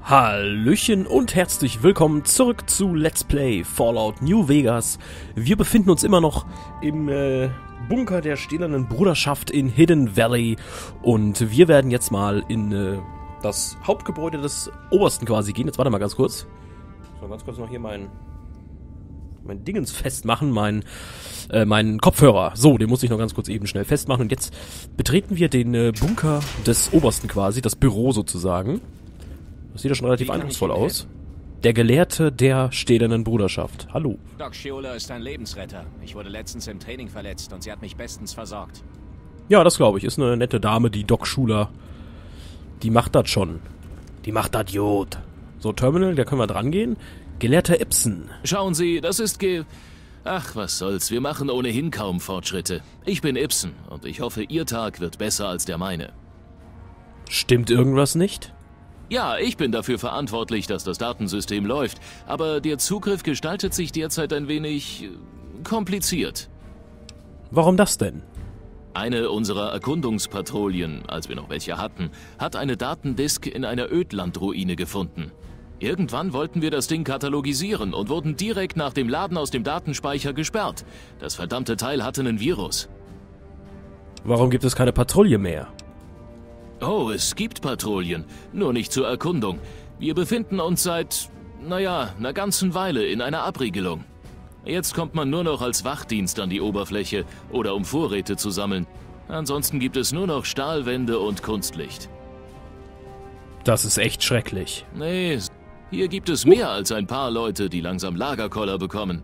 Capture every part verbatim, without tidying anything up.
Hallöchen und herzlich willkommen zurück zu Let's Play Fallout New Vegas. Wir befinden uns immer noch im äh, Bunker der stählernen Bruderschaft in Hidden Valley und wir werden jetzt mal in äh, das Hauptgebäude des Obersten quasi gehen. Jetzt warte mal ganz kurz. Ich muss mal ganz kurz noch hier mein, mein Dingens festmachen, mein, äh, meinen Kopfhörer. So, den muss ich noch ganz kurz eben schnell festmachen und jetzt betreten wir den äh, Bunker des Obersten quasi, das Büro sozusagen. Das sieht ja schon relativ eindrucksvoll aus. Der Gelehrte der stählernen Bruderschaft. Hallo. Doc Shiola ist ein Lebensretter. Ich wurde letztens im Training verletzt und sie hat mich bestens versorgt. Ja, das glaube ich. Ist eine nette Dame, die Doc Shiola. Die macht das schon. Die macht das gut. So, Terminal, da können wir dran gehen. Gelehrter Ibsen. Schauen Sie, das ist ge... Ach, was soll's. Wir machen ohnehin kaum Fortschritte. Ich bin Ibsen und ich hoffe, Ihr Tag wird besser als der meine. Stimmt irgendwas nicht? Ja, ich bin dafür verantwortlich, dass das Datensystem läuft, aber der Zugriff gestaltet sich derzeit ein wenig äh, kompliziert. Warum das denn? Eine unserer Erkundungspatrouillen, als wir noch welche hatten, hat eine Datendisk in einer Ödlandruine gefunden. Irgendwann wollten wir das Ding katalogisieren und wurden direkt nach dem Laden aus dem Datenspeicher gesperrt. Das verdammte Teil hatte einen Virus. Warum gibt es keine Patrouille mehr? Oh, es gibt Patrouillen, nur nicht zur Erkundung. Wir befinden uns seit, naja, einer ganzen Weile in einer Abriegelung. Jetzt kommt man nur noch als Wachdienst an die Oberfläche oder um Vorräte zu sammeln. Ansonsten gibt es nur noch Stahlwände und Kunstlicht. Das ist echt schrecklich. Nee, hier gibt es mehr als ein paar Leute, die langsam Lagerkoller bekommen.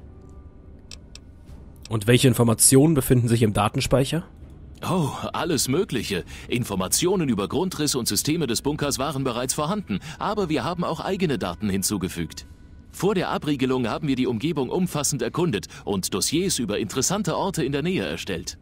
Und welche Informationen befinden sich im Datenspeicher? Oh, alles Mögliche. Informationen über Grundriss und Systeme des Bunkers waren bereits vorhanden, aber wir haben auch eigene Daten hinzugefügt. Vor der Abriegelung haben wir die Umgebung umfassend erkundet und Dossiers über interessante Orte in der Nähe erstellt.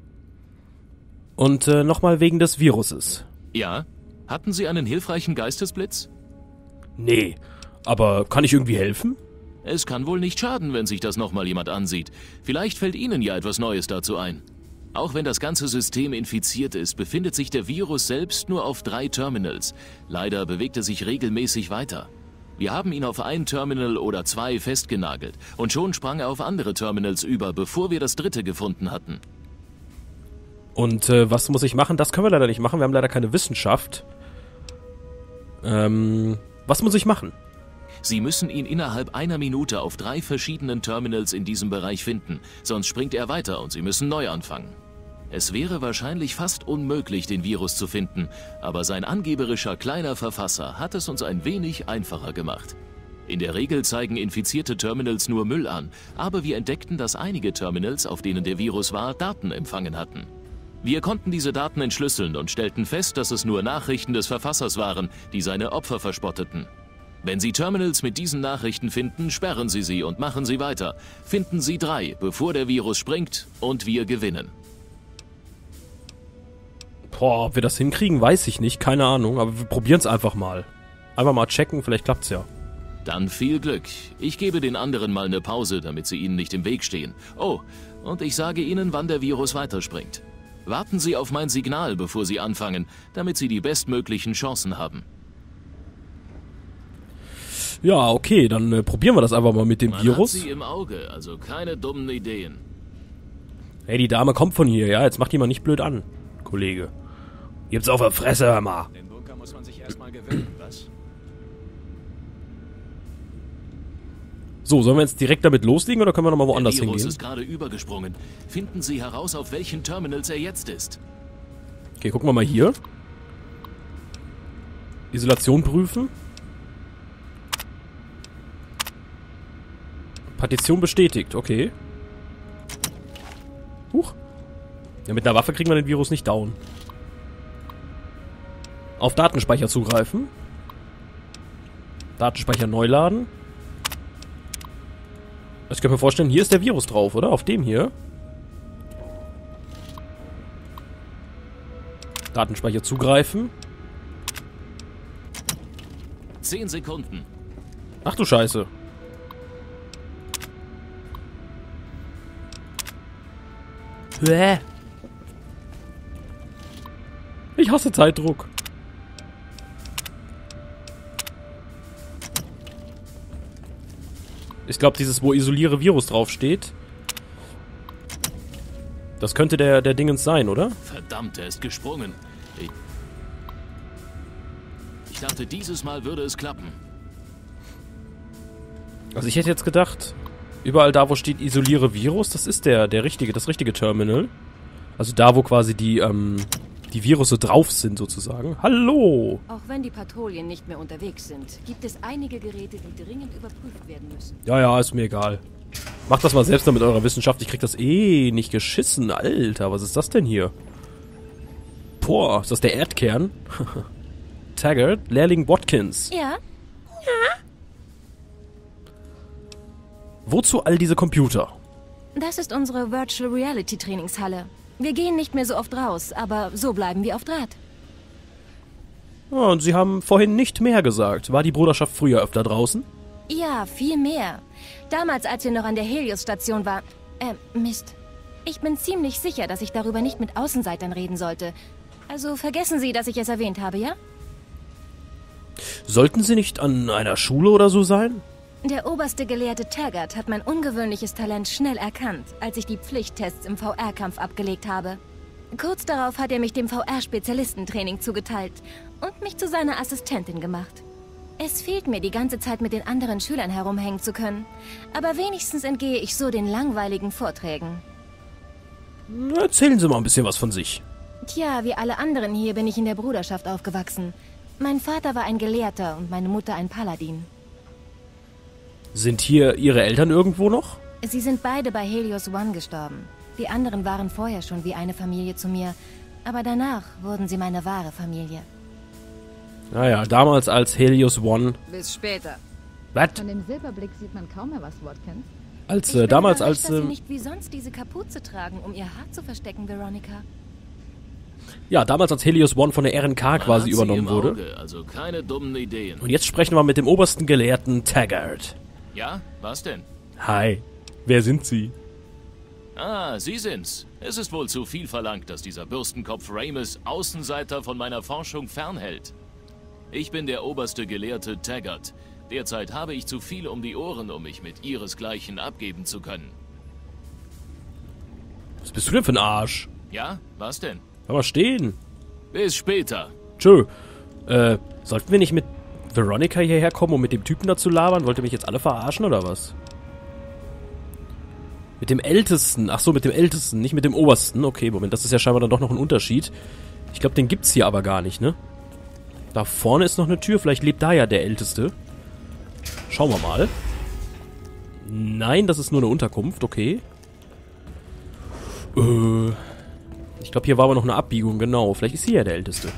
Und äh, nochmal wegen des Viruses. Ja? Hatten Sie einen hilfreichen Geistesblitz? Nee, aber kann ich irgendwie helfen? Es kann wohl nicht schaden, wenn sich das nochmal jemand ansieht. Vielleicht fällt Ihnen ja etwas Neues dazu ein. Auch wenn das ganze System infiziert ist, befindet sich der Virus selbst nur auf drei Terminals. Leider bewegt er sich regelmäßig weiter. Wir haben ihn auf ein Terminal oder zwei festgenagelt und schon sprang er auf andere Terminals über, bevor wir das dritte gefunden hatten. Und äh, was muss ich machen? Das können wir leider nicht machen, wir haben leider keine Wissenschaft. Ähm, was muss ich machen? Sie müssen ihn innerhalb einer Minute auf drei verschiedenen Terminals in diesem Bereich finden, sonst springt er weiter und Sie müssen neu anfangen. Es wäre wahrscheinlich fast unmöglich, den Virus zu finden, aber sein angeberischer kleiner Verfasser hat es uns ein wenig einfacher gemacht. In der Regel zeigen infizierte Terminals nur Müll an, aber wir entdeckten, dass einige Terminals, auf denen der Virus war, Daten empfangen hatten. Wir konnten diese Daten entschlüsseln und stellten fest, dass es nur Nachrichten des Verfassers waren, die seine Opfer verspotteten. Wenn Sie Terminals mit diesen Nachrichten finden, sperren Sie sie und machen Sie weiter. Finden Sie drei, bevor der Virus springt und wir gewinnen. Boah, ob wir das hinkriegen, weiß ich nicht, keine Ahnung, aber wir probieren es einfach mal. Einfach mal checken, vielleicht klappt's ja. Dann viel Glück. Ich gebe den anderen mal eine Pause, damit sie Ihnen nicht im Weg stehen. Oh, und ich sage Ihnen, wann der Virus weiterspringt. Warten Sie auf mein Signal, bevor Sie anfangen, damit Sie die bestmöglichen Chancen haben. Ja, okay, dann äh, probieren wir das einfach mal mit dem Man Virus. hat Sie im Auge, also keine dummen Ideen. Hey, die Dame kommt von hier, ja? Jetzt macht die mal nicht blöd an, Kollege. Gibt's auf der Fresse, hör mal. Den Bunker muss man sich erstmal gewöhnen, was? So, sollen wir jetzt direkt damit loslegen oder können wir nochmal woanders Der Virus hingehen? ist gerade übergesprungen. Finden Sie heraus, auf welchen Terminals er jetzt ist. Okay, gucken wir mal hier. Isolation prüfen. Partition bestätigt, okay. Huch. Ja, mit einer Waffe kriegen wir den Virus nicht down. Auf Datenspeicher zugreifen. Datenspeicher neu laden. Ich kann mir vorstellen, hier ist der Virus drauf, oder? Auf dem hier. Datenspeicher zugreifen. Zehn Sekunden. Ach du Scheiße. Bäh. Ich hasse Zeitdruck. Ich glaube, dieses, wo Isoliere Virus draufsteht. Das könnte der, der Dingens sein, oder? Verdammt, er ist gesprungen. Ich, ich dachte, dieses Mal würde es klappen. Also ich hätte jetzt gedacht, überall da, wo steht Isoliere Virus, das ist der, der richtige, das richtige Terminal. Also da, wo quasi die, ähm, die Virusse drauf sind, sozusagen. Hallo! Auch wenn die Patrouillen nicht mehr unterwegs sind, gibt es einige Geräte, die dringend überprüft werden müssen. Ja, ja, ist mir egal. Macht das mal selbst mit eurer Wissenschaft. Ich krieg das eh nicht geschissen. Alter, was ist das denn hier? Boah, ist das der Erdkern? Taggart, Lehrling Watkins. Ja? Wozu all diese Computer? Das ist unsere Virtual Reality Trainingshalle. Wir gehen nicht mehr so oft raus, aber so bleiben wir auf Draht. Oh, und Sie haben vorhin nicht mehr gesagt. War die Bruderschaft früher öfter draußen? Ja, viel mehr. Damals, als wir noch an der Helios-Station waren... Äh, Mist. Ich bin ziemlich sicher, dass ich darüber nicht mit Außenseitern reden sollte. Also vergessen Sie, dass ich es erwähnt habe, ja? Sollten Sie nicht an einer Schule oder so sein? Der oberste Gelehrte Taggart hat mein ungewöhnliches Talent schnell erkannt, als ich die Pflichttests im V R-Kampf abgelegt habe. Kurz darauf hat er mich dem V R-Spezialistentraining zugeteilt und mich zu seiner Assistentin gemacht. Es fehlt mir, die ganze Zeit mit den anderen Schülern herumhängen zu können. Aber wenigstens entgehe ich so den langweiligen Vorträgen. Erzählen Sie mal ein bisschen was von sich. Tja, wie alle anderen hier bin ich in der Bruderschaft aufgewachsen. Mein Vater war ein Gelehrter und meine Mutter ein Paladin. Sind hier Ihre Eltern irgendwo noch? Sie sind beide bei Helios One gestorben. Die anderen waren vorher schon wie eine Familie zu mir. Aber danach wurden sie meine wahre Familie. Naja, damals als Helios One... Bis später. Was? Von dem Silberblick sieht man kaum mehr was, Watkins. Als, Ich äh, bin damals überrascht, als... dass Sie Ähm, nicht wie sonst diese Kapuze tragen, um Ihr Haar zu verstecken, Veronica. ja, damals als Helios One von der R N K Man quasi hat sie übernommen im wurde. Auge, also keine dummen Ideen. Und jetzt sprechen wir mit dem obersten Gelehrten Taggart. Ja, was denn? Hi. Wer sind Sie? Ah, Sie sind's. Es ist wohl zu viel verlangt, dass dieser Bürstenkopf Ramus Außenseiter von meiner Forschung fernhält. Ich bin der oberste Gelehrte Taggart. Derzeit habe ich zu viel um die Ohren, um mich mit ihresgleichen abgeben zu können. Was bist du denn für ein Arsch? Ja, was denn? Lass mal stehen. Bis später. Tschö. Äh, sollten wir nicht mit Veronica hierher kommen, um mit dem Typen da zu labern? Wollt ihr mich jetzt alle verarschen, oder was? Mit dem Ältesten. Ach so, mit dem Ältesten, nicht mit dem Obersten. Okay, Moment, das ist ja scheinbar dann doch noch ein Unterschied. Ich glaube, den gibt's hier aber gar nicht, ne? Da vorne ist noch eine Tür. Vielleicht lebt da ja der Älteste. Schauen wir mal. Nein, das ist nur eine Unterkunft. Okay. Äh... Ich glaube, hier war aber noch eine Abbiegung, genau. Vielleicht ist hier ja der Älteste.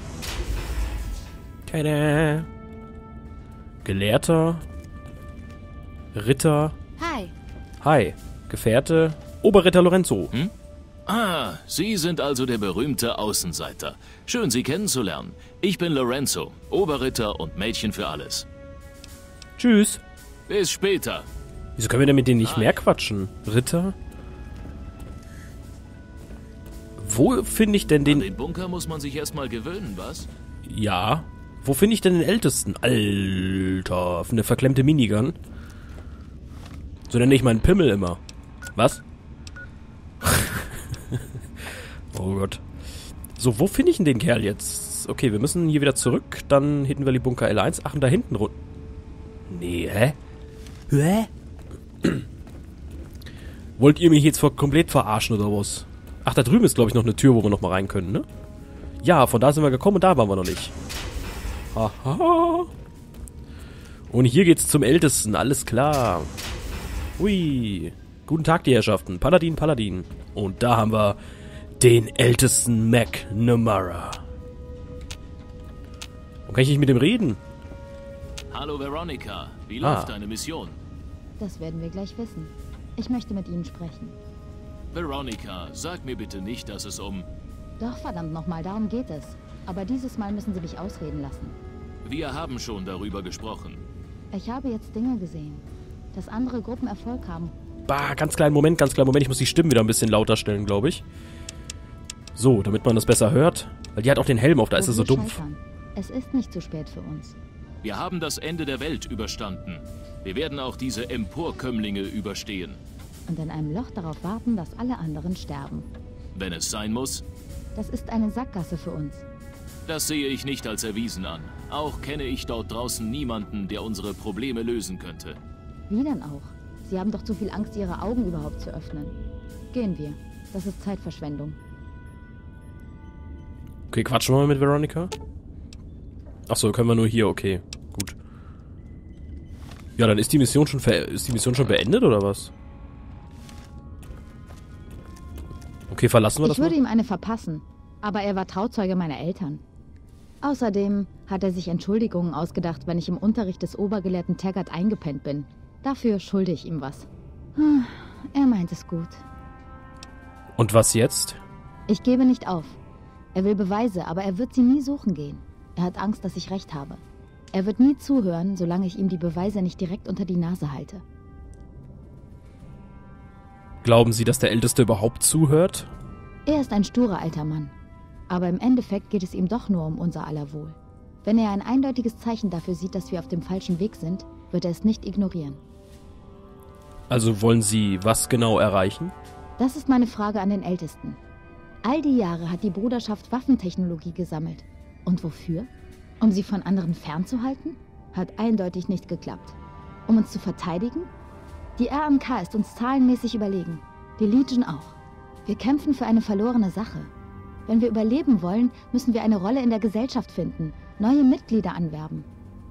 Tada. Gelehrter. Ritter. Hi. Hi. Gefährte. Oberritter Lorenzo. Hm? Ah, Sie sind also der berühmte Außenseiter. Schön, Sie kennenzulernen. Ich bin Lorenzo, Oberritter und Mädchen für alles. Tschüss. Bis später. Wieso können wir denn mit denen nicht Hi. mehr quatschen? Ritter? Wo finde ich denn An den... den Bunker muss man sich erstmal gewöhnen, was? Ja. Wo finde ich denn den Ältesten? Alter, eine verklemmte Minigun. So nenne ich meinen Pimmel immer. Was? Oh Gott. So, wo finde ich denn den Kerl jetzt? Okay, wir müssen hier wieder zurück. Dann Hidden Valley Bunker L eins. Ach, und da hinten rund. Nee, hä? Hä? Wollt ihr mich jetzt vor komplett verarschen oder was? Ach, da drüben ist, glaube ich, noch eine Tür, wo wir noch mal rein können, ne? Ja, von da sind wir gekommen und da waren wir noch nicht. Haha. Und hier geht's zum Ältesten, alles klar. Hui. Guten Tag, die Herrschaften. Paladin, Paladin. Und da haben wir den ältesten McNamara. Und kann ich nicht mit dem reden? Hallo Veronica, wie Ah. läuft deine Mission? Das werden wir gleich wissen. Ich möchte mit Ihnen sprechen. Veronica, sag mir bitte nicht, dass es um... Doch, verdammt nochmal, darum geht es. Aber dieses Mal müssen Sie mich ausreden lassen. Wir haben schon darüber gesprochen. Ich habe jetzt Dinge gesehen, dass andere Gruppen Erfolg haben. Bah, ganz kleinen Moment, ganz kleinen Moment. Ich muss die Stimmen wieder ein bisschen lauter stellen, glaube ich. So, damit man das besser hört. Weil die hat auch den Helm auf, da ist Wo sie so wir dumpf. scheitern. Es ist nicht zu spät für uns. Wir haben das Ende der Welt überstanden. Wir werden auch diese Emporkömmlinge überstehen. Und in einem Loch darauf warten, dass alle anderen sterben. Wenn es sein muss? Das ist eine Sackgasse für uns. Das sehe ich nicht als erwiesen an. Auch kenne ich dort draußen niemanden, der unsere Probleme lösen könnte. Wie denn auch? Sie haben doch zu viel Angst, ihre Augen überhaupt zu öffnen. Gehen wir. Das ist Zeitverschwendung. Okay, quatschen wir mal mit Veronica. Achso, können wir nur hier, okay. Gut. Ja, dann ist die Mission schon ver ist die Mission schon beendet, oder was? Okay, verlassen wir das Ich würde mal? ihm eine verpassen, aber er war Trauzeuge meiner Eltern. Außerdem hat er sich Entschuldigungen ausgedacht, wenn ich im Unterricht des Obergelehrten Taggart eingepennt bin. Dafür schulde ich ihm was. Hm, er meint es gut. Und was jetzt? Ich gebe nicht auf. Er will Beweise, aber er wird sie nie suchen gehen. Er hat Angst, dass ich recht habe. Er wird nie zuhören, solange ich ihm die Beweise nicht direkt unter die Nase halte. Glauben Sie, dass der Älteste überhaupt zuhört? Er ist ein sturer alter Mann. Aber im Endeffekt geht es ihm doch nur um unser aller Wohl. Wenn er ein eindeutiges Zeichen dafür sieht, dass wir auf dem falschen Weg sind, wird er es nicht ignorieren. Also wollen Sie was genau erreichen? Das ist meine Frage an den Ältesten. All die Jahre hat die Bruderschaft Waffentechnologie gesammelt. Und wofür? Um sie von anderen fernzuhalten? Hat eindeutig nicht geklappt. Um uns zu verteidigen? Die R M K ist uns zahlenmäßig überlegen. Die Legion auch. Wir kämpfen für eine verlorene Sache. Wenn wir überleben wollen, müssen wir eine Rolle in der Gesellschaft finden, neue Mitglieder anwerben.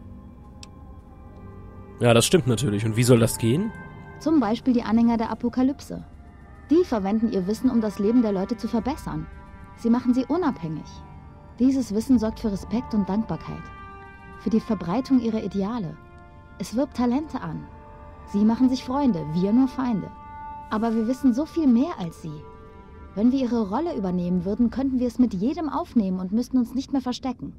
Ja, das stimmt natürlich. Und wie soll das gehen? Zum Beispiel die Anhänger der Apokalypse. Die verwenden ihr Wissen, um das Leben der Leute zu verbessern. Sie machen sie unabhängig. Dieses Wissen sorgt für Respekt und Dankbarkeit. Für die Verbreitung ihrer Ideale. Es wirbt Talente an. Sie machen sich Freunde, wir nur Feinde. Aber wir wissen so viel mehr als sie. Wenn wir ihre Rolle übernehmen würden, könnten wir es mit jedem aufnehmen und müssten uns nicht mehr verstecken.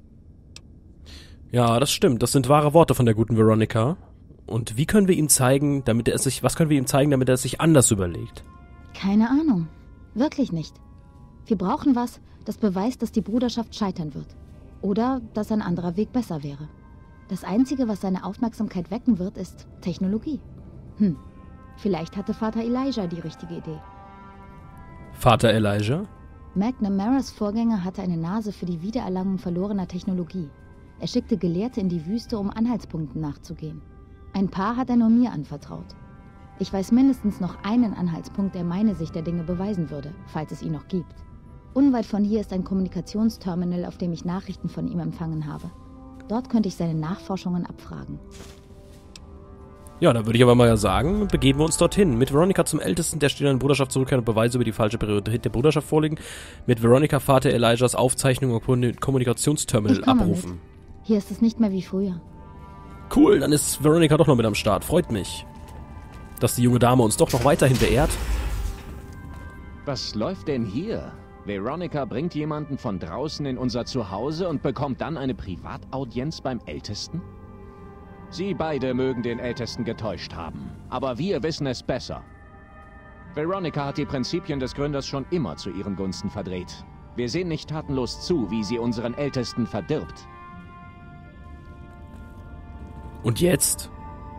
Ja, das stimmt. Das sind wahre Worte von der guten Veronica. Und wie können wir ihm zeigen, damit er sich, was können wir ihm zeigen, damit er es sich anders überlegt? Keine Ahnung. Wirklich nicht. Wir brauchen was, das beweist, dass die Bruderschaft scheitern wird. Oder dass ein anderer Weg besser wäre. Das Einzige, was seine Aufmerksamkeit wecken wird, ist Technologie. Hm, vielleicht hatte Vater Elijah die richtige Idee. Vater Elijah? McNamara's Vorgänger hatte eine Nase für die Wiedererlangung verlorener Technologie. Er schickte Gelehrte in die Wüste, um Anhaltspunkten nachzugehen. Ein paar hat er nur mir anvertraut. Ich weiß mindestens noch einen Anhaltspunkt, der meine Sicht der Dinge beweisen würde, falls es ihn noch gibt. Unweit von hier ist ein Kommunikationsterminal, auf dem ich Nachrichten von ihm empfangen habe. Dort könnte ich seine Nachforschungen abfragen. Ja, dann würde ich aber mal sagen, begeben wir uns dorthin. Mit Veronica zum Ältesten der stehenden Bruderschaft zurückkehren und Beweise über die falsche Priorität der Bruderschaft vorlegen. Mit Veronica Vater Elijahs Aufzeichnung und Kommunikationsterminal Ich komme abrufen. mit. Hier ist es nicht mehr wie früher. Cool, dann ist Veronica doch noch mit am Start. Freut mich, dass die junge Dame uns doch noch weiterhin beehrt. Was läuft denn hier? Veronica bringt jemanden von draußen in unser Zuhause und bekommt dann eine Privataudienz beim Ältesten? Sie beide mögen den Ältesten getäuscht haben, aber wir wissen es besser. Veronica hat die Prinzipien des Gründers schon immer zu ihren Gunsten verdreht. Wir sehen nicht tatenlos zu, wie sie unseren Ältesten verdirbt. Und jetzt?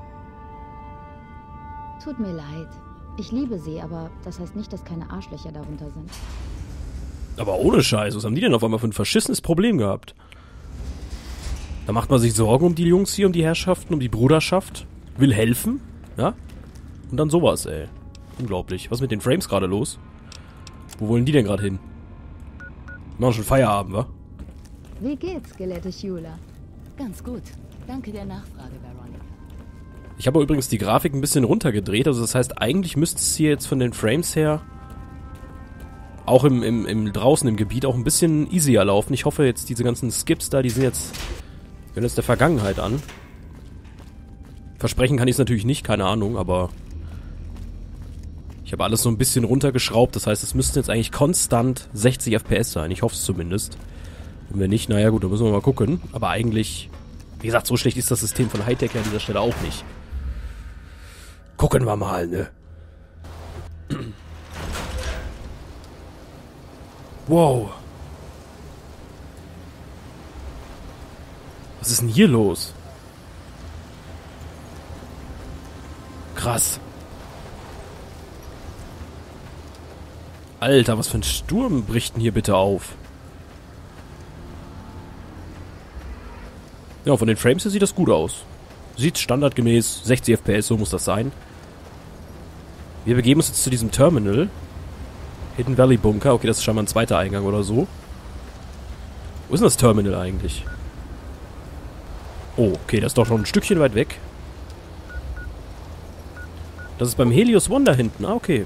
Tut mir leid. Ich liebe sie, aber das heißt nicht, dass keine Arschlöcher darunter sind. Aber ohne Scheiß, was haben die denn auf einmal für ein verschissenes Problem gehabt? Da macht man sich Sorgen um die Jungs hier, um die Herrschaften, um die Bruderschaft. Will helfen, ja? Und dann sowas, ey. Unglaublich. Was ist mit den Frames gerade los? Wo wollen die denn gerade hin? Wir machen schon Feierabend, wa? Wie geht's, Gelehrte Schüler? Ganz gut. Danke der Nachfrage, Veronica. Ich habe übrigens die Grafik ein bisschen runtergedreht. Also das heißt, eigentlich müsste es hier jetzt von den Frames her auch im, im, im draußen im Gebiet auch ein bisschen easier laufen. Ich hoffe jetzt, diese ganzen Skips da, die sind jetzt, gehören jetzt der Vergangenheit an. Versprechen kann ich es natürlich nicht, keine Ahnung, aber ich habe alles so ein bisschen runtergeschraubt. Das heißt, es müssten jetzt eigentlich konstant sechzig F P S sein. Ich hoffe es zumindest. Und wenn nicht, naja gut, dann müssen wir mal gucken. Aber eigentlich, wie gesagt, so schlecht ist das System von Hightech an dieser Stelle auch nicht. Gucken wir mal, ne? Wow. Was ist denn hier los? Krass. Alter, was für ein Sturm bricht denn hier bitte auf? Ja, von den Frames her sieht das gut aus. Sieht standardgemäß sechzig F P S, so muss das sein. Wir begeben uns jetzt zu diesem Terminal. Hidden Valley Bunker. Okay, das ist scheinbar ein zweiter Eingang oder so. Wo ist denn das Terminal eigentlich? Oh, okay, das ist doch schon ein Stückchen weit weg. Das ist beim Helios One da hinten. Ah, okay.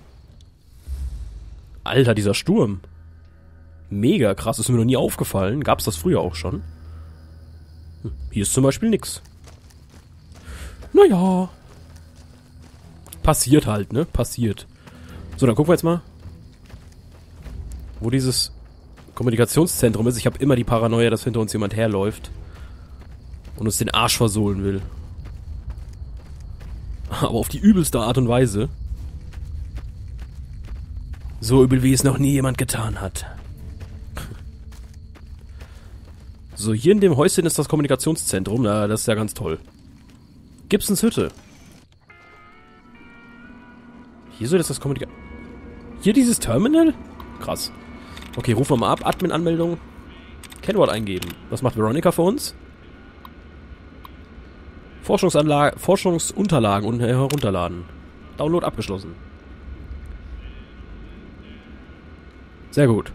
Alter, dieser Sturm. Mega krass, ist mir noch nie aufgefallen. Gab's das früher auch schon? Hm, hier ist zum Beispiel nix. Naja. Passiert halt, ne? Passiert. So, dann gucken wir jetzt mal, wo dieses Kommunikationszentrum ist. Ich habe immer die Paranoia, dass hinter uns jemand herläuft und uns den Arsch versohlen will. Aber auf die übelste Art und Weise. So übel, wie es noch nie jemand getan hat. So, hier in dem Häuschen ist das Kommunikationszentrum. Na, das ist ja ganz toll. Gibsons Hütte. Hier soll das das Kommunika... Hier dieses Terminal? Krass. Okay, rufen wir mal ab. Admin-Anmeldung. Kennwort eingeben. Was macht Veronica für uns? Forschungsanlage, Forschungsunterlagen und herunterladen. Download abgeschlossen. Sehr gut.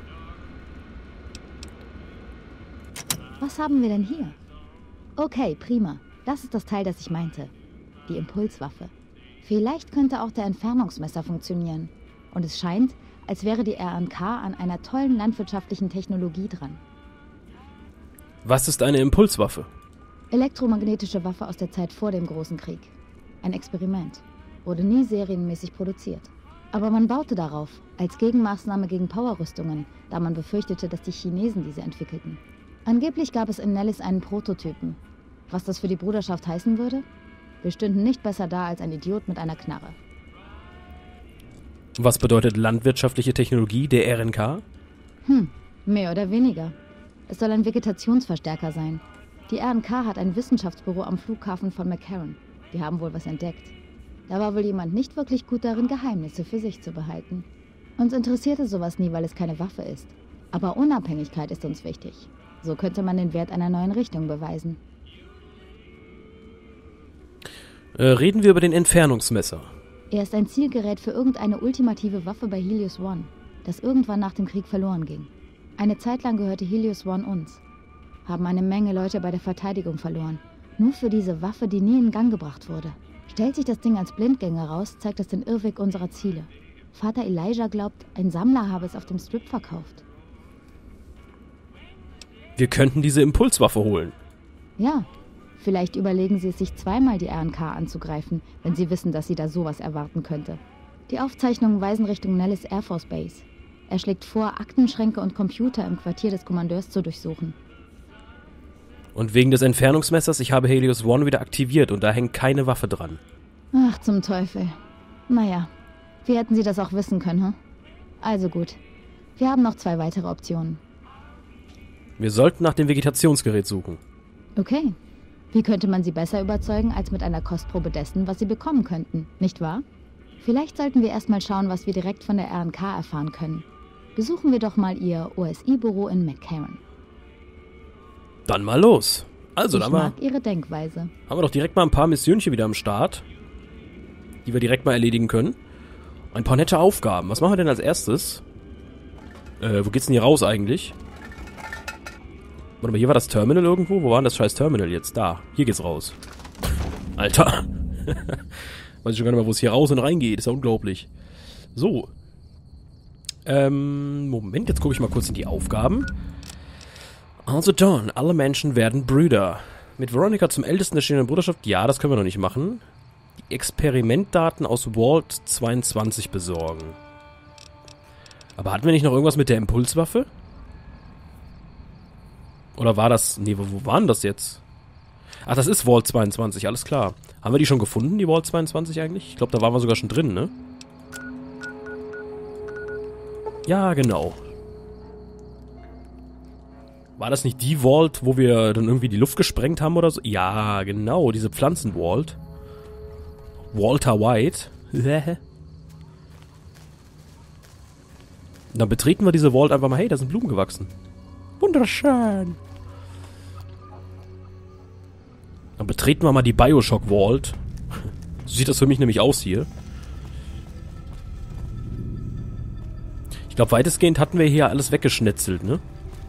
Was haben wir denn hier? Okay, prima. Das ist das Teil, das ich meinte. Die Impulswaffe. Vielleicht könnte auch der Entfernungsmesser funktionieren. Und es scheint, als wäre die R N K an einer tollen landwirtschaftlichen Technologie dran. Was ist eine Impulswaffe? Elektromagnetische Waffe aus der Zeit vor dem Großen Krieg. Ein Experiment. Wurde nie serienmäßig produziert. Aber man baute darauf, als Gegenmaßnahme gegen Powerrüstungen, da man befürchtete, dass die Chinesen diese entwickelten. Angeblich gab es in Nellis einen Prototypen. Was das für die Bruderschaft heißen würde? Wir stünden nicht besser da als ein Idiot mit einer Knarre. Was bedeutet landwirtschaftliche Technologie der R N K? Hm, mehr oder weniger. Es soll ein Vegetationsverstärker sein. Die R N K hat ein Wissenschaftsbüro am Flughafen von McCarran. Die haben wohl was entdeckt. Da war wohl jemand nicht wirklich gut darin, Geheimnisse für sich zu behalten. Uns interessierte sowas nie, weil es keine Waffe ist. Aber Unabhängigkeit ist uns wichtig. So könnte man den Wert einer neuen Richtung beweisen. Äh, reden wir über den Entfernungsmesser. Er ist ein Zielgerät für irgendeine ultimative Waffe bei Helios One, das irgendwann nach dem Krieg verloren ging. Eine Zeit lang gehörte Helios One uns. Haben eine Menge Leute bei der Verteidigung verloren. Nur für diese Waffe, die nie in Gang gebracht wurde. Stellt sich das Ding als Blindgänger raus, zeigt es den Irrweg unserer Ziele. Vater Elijah glaubt, ein Sammler habe es auf dem Strip verkauft. Wir könnten diese Impulswaffe holen. Ja, vielleicht überlegen sie es sich zweimal, die R N K anzugreifen, wenn sie wissen, dass sie da sowas erwarten könnte. Die Aufzeichnungen weisen Richtung Nellis Air Force Base. Er schlägt vor, Aktenschränke und Computer im Quartier des Kommandeurs zu durchsuchen. Und wegen des Entfernungsmessers, ich habe Helios One wieder aktiviert und da hängt keine Waffe dran. Ach, zum Teufel. Naja, wie hätten sie das auch wissen können, hm? Also gut. Wir haben noch zwei weitere Optionen. Wir sollten nach dem Vegetationsgerät suchen. Okay. Wie könnte man sie besser überzeugen, als mit einer Kostprobe dessen, was sie bekommen könnten, nicht wahr? Vielleicht sollten wir erstmal schauen, was wir direkt von der R N K erfahren können. Besuchen wir doch mal ihr O S I-Büro in McCarran. Dann mal los. Also, ich dann mag mal, ihre Denkweise. haben wir doch direkt mal ein paar Missionchen wieder am Start, die wir direkt mal erledigen können. Ein paar nette Aufgaben. Was machen wir denn als erstes? Äh, wo geht's denn hier raus eigentlich? Warte mal, hier war das Terminal irgendwo? Wo war denn das scheiß Terminal jetzt? Da, hier geht's raus. Alter. Weiß ich schon gar nicht mehr, wo es hier raus und rein geht. Ist ja unglaublich. So. Ähm, Moment, jetzt gucke ich mal kurz in die Aufgaben. Also Dawn, alle Menschen werden Brüder. Mit Veronica zum Ältesten der stehenden Bruderschaft? Ja, das können wir noch nicht machen. Die Experimentdaten aus Vault zweiundzwanzig besorgen. Aber hatten wir nicht noch irgendwas mit der Impulswaffe? Oder war das... Nee, wo, wo war denn das jetzt? Ach, das ist Vault zweiundzwanzig, alles klar. Haben wir die schon gefunden, die Vault zweiundzwanzig eigentlich? Ich glaube, da waren wir sogar schon drin, ne? Ja, genau. War das nicht die Vault, wo wir dann irgendwie die Luft gesprengt haben oder so? Ja, genau, diese Pflanzen-Vault. Walter White. Und dann betreten wir diese Vault einfach mal. Hey, da sind Blumen gewachsen. Wunderschön. Dann betreten wir mal die Bioshock Vault. So sieht das für mich nämlich aus hier. Ich glaube, weitestgehend hatten wir hier alles weggeschnetzelt, ne?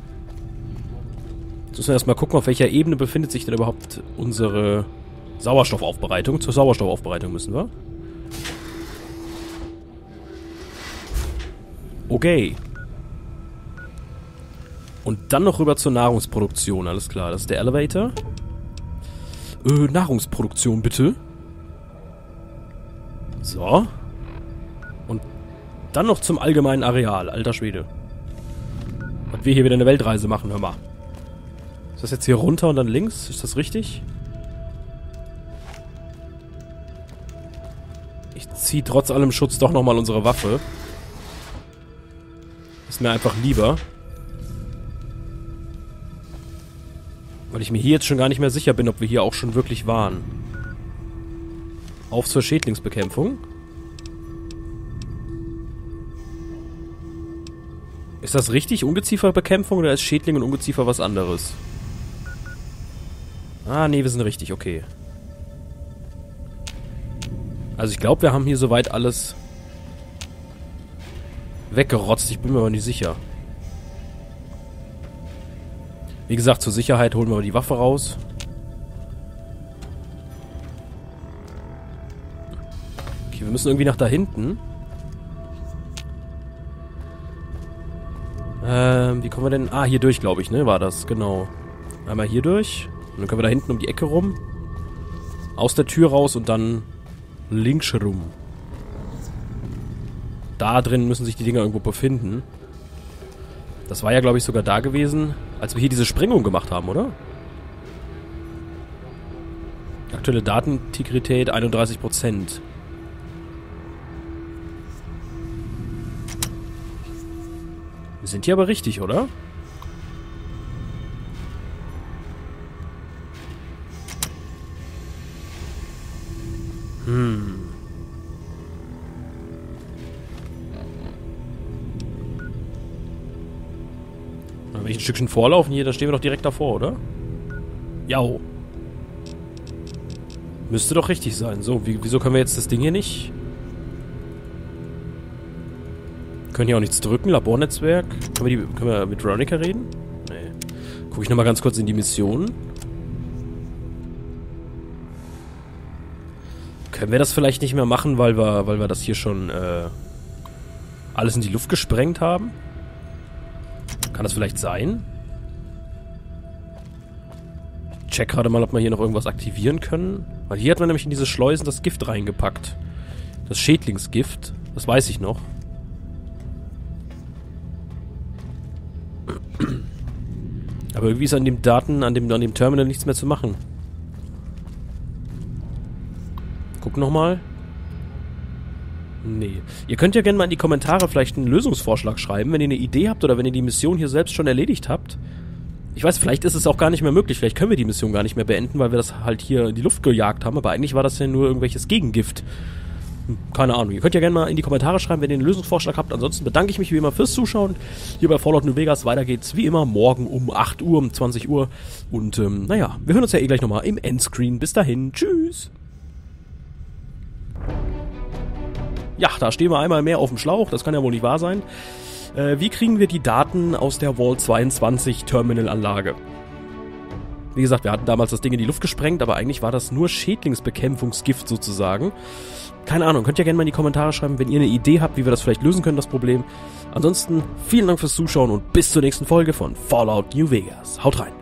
Jetzt müssen wir erstmal gucken, auf welcher Ebene befindet sich denn überhaupt unsere Sauerstoffaufbereitung. Zur Sauerstoffaufbereitung müssen wir. Okay. Und dann noch rüber zur Nahrungsproduktion, alles klar. Das ist der Elevator. Äh, Nahrungsproduktion bitte. So. Und dann noch zum allgemeinen Areal, alter Schwede. Und wir hier wieder eine Weltreise machen, hör mal. Ist das jetzt hier runter und dann links? Ist das richtig? Ich ziehe trotz allem Schutz doch nochmal unsere Waffe. Ist mir einfach lieber. Weil ich mir hier jetzt schon gar nicht mehr sicher bin, ob wir hier auch schon wirklich waren. Auf zur Schädlingsbekämpfung. Ist das richtig? Ungezieferbekämpfung oder ist Schädling und Ungeziefer was anderes? Ah, nee, wir sind richtig, okay. Also ich glaube, wir haben hier soweit alles weggerotzt. Ich bin mir aber nicht sicher. Wie gesagt, zur Sicherheit holen wir mal die Waffe raus. Okay, wir müssen irgendwie nach da hinten. Ähm, wie kommen wir denn... Ah, hier durch, glaube ich, ne? War das, genau. Einmal hier durch. Und dann können wir da hinten um die Ecke rum. Aus der Tür raus und dann links rum. Da drin müssen sich die Dinger irgendwo befinden. Das war ja, glaube ich, sogar da gewesen, als wir hier diese Sprengung gemacht haben, oder? Aktuelle Datenintegrität einunddreißig Prozent. Wir sind hier aber richtig, oder? Hm. Wenn ich ein Stückchen vorlaufen hier, da stehen wir doch direkt davor, oder? Jau. Müsste doch richtig sein. So, wie, wieso können wir jetzt das Ding hier nicht? Können hier auch nichts drücken. Labornetzwerk. Können wir, die, können wir mit Veronica reden? Nee. Gucke ich nochmal ganz kurz in die Mission. Können wir das vielleicht nicht mehr machen, weil wir, weil wir das hier schon äh, alles in die Luft gesprengt haben? Kann das vielleicht sein? Ich check gerade mal, ob wir hier noch irgendwas aktivieren können. Weil hier hat man nämlich in diese Schleusen das Gift reingepackt. Das Schädlingsgift. Das weiß ich noch. Aber irgendwie ist an dem Daten, an dem, an dem Terminal nichts mehr zu machen. Guck nochmal. Nee. Ihr könnt ja gerne mal in die Kommentare vielleicht einen Lösungsvorschlag schreiben, wenn ihr eine Idee habt oder wenn ihr die Mission hier selbst schon erledigt habt. Ich weiß, vielleicht ist es auch gar nicht mehr möglich. Vielleicht können wir die Mission gar nicht mehr beenden, weil wir das halt hier in die Luft gejagt haben. Aber eigentlich war das ja nur irgendwelches Gegengift. Hm, keine Ahnung. Ihr könnt ja gerne mal in die Kommentare schreiben, wenn ihr einen Lösungsvorschlag habt. Ansonsten bedanke ich mich wie immer fürs Zuschauen. Hier bei Fallout New Vegas. Weiter geht's wie immer morgen um acht Uhr, um zwanzig Uhr. Und ähm, naja, wir hören uns ja eh gleich nochmal im Endscreen. Bis dahin. Tschüss. Ja, da stehen wir einmal mehr auf dem Schlauch. Das kann ja wohl nicht wahr sein. Äh, wie kriegen wir die Daten aus der Vault zweiundzwanzig Terminalanlage? Wie gesagt, wir hatten damals das Ding in die Luft gesprengt, aber eigentlich war das nur Schädlingsbekämpfungsgift sozusagen. Keine Ahnung, könnt ihr gerne mal in die Kommentare schreiben, wenn ihr eine Idee habt, wie wir das vielleicht lösen können, das Problem. Ansonsten vielen Dank fürs Zuschauen und bis zur nächsten Folge von Fallout New Vegas. Haut rein!